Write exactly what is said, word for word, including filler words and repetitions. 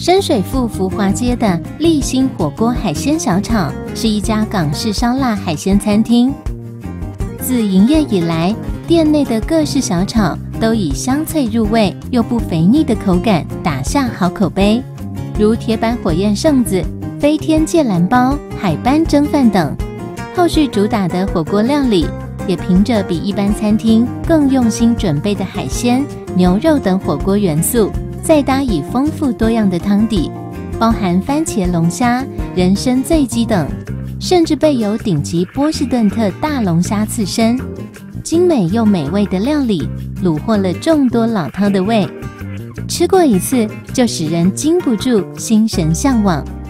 深水埗福华街的立新火锅海鲜小炒是一家港式烧腊海鲜餐厅。自营业以来，店内的各式小炒都以香脆入味又不肥腻的口感打下好口碑，如铁板火焰圣子、飞天芥蓝包、海斑蒸饭等。后续主打的火锅料理也凭着比一般餐厅更用心准备的海鲜、牛肉等火锅元素，再搭以丰富多样的汤底，包含番茄龙虾、人参醉鸡等，甚至备有顶级波士顿特大龙虾刺身。精美又美味的料理虏获了众多老饕的胃，吃过一次就使人禁不住心神向往。